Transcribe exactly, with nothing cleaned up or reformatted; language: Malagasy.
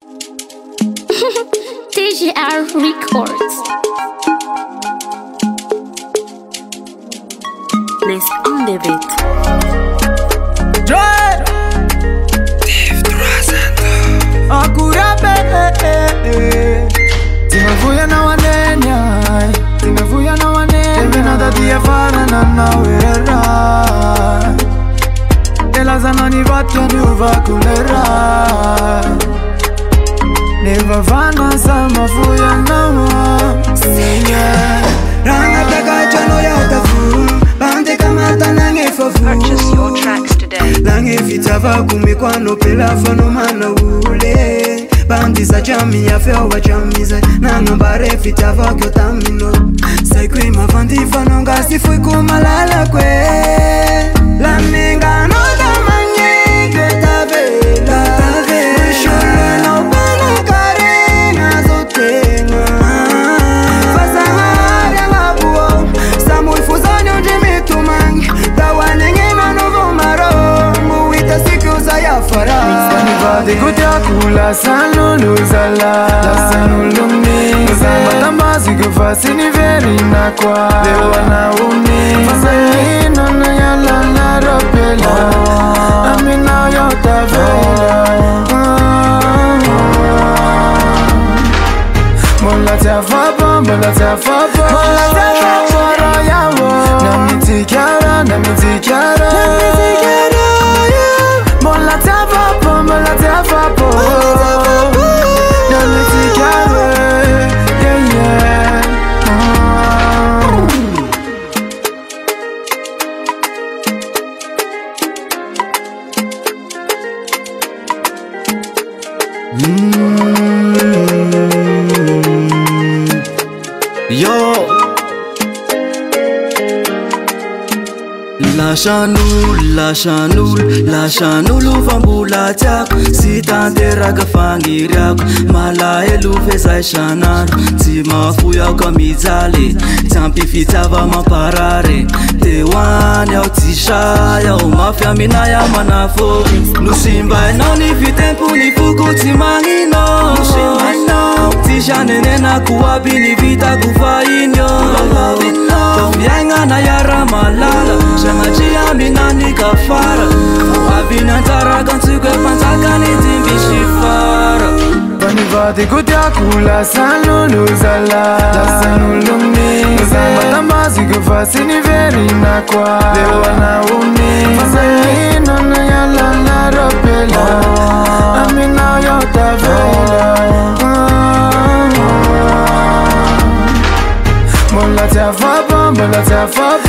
T G R Records. Let's on the beat. Joy Dave Trazando Akurabe Timavuya na wanenya Timavuya na wanenya Evena dati ya fana na nawera Ela zanani vatya nuva kulera Neva vana sa mavuya na wanenya Ranga taka chano ya utafu Bande kamata nange fofu Purchase your tracks today. Lange vitava kumikwano pela fano mana ule Bandi za jami ya feo wa jamiza Nanga bare vitava kyo tamino Saikwe mafandi fano ngasi fui kumalala kwe La minga no da manye Geta vela Mishole no bana kare na zotenga Fasa hara ngabuo Samu ifuzani ujimi tumangi Dawa nenge manovo maro Muwita siku za ya fara Nisani vade kutia kula sanulu zala La sanulu mize Matambazi kufasi ni veri na kwa Lewa na umi Fasa hino na yala na ropela Amina yota vela Mola tia fapa, mola tia fapa Mola tia fapa Wara yawo Nami tikiara, nami tikiara Nami tikiara Mola tia fapa, mola tia fapa Nami tikiara Yeah, yeah Mm. Yo La chanul, la chanul, la chanulu fambula tiako Si tanteraga fangiriako Malaelo fezay shanaro Tsy mafuya ka mijaly Tsy ampy fitiava mamparary Teoany aho tsy say aho Mafy aminay aho manafo Nosimbainao ny fitempo ny foko tsy magnino Nosimbainao Tsy sianenenako aby ny vitako fahiny Fiaigna na yara malala Sanatria aminany ka fara Aby nantaraka antsika panjaka ny timbisy fara Panivady kutiako lasanulu zala Lasanulu mize Matambazi kufasi ni veri na kwa Lewa na umi Fasa hino na yala na ropela Amina yota vela Mola tia fapa, mola tia fapa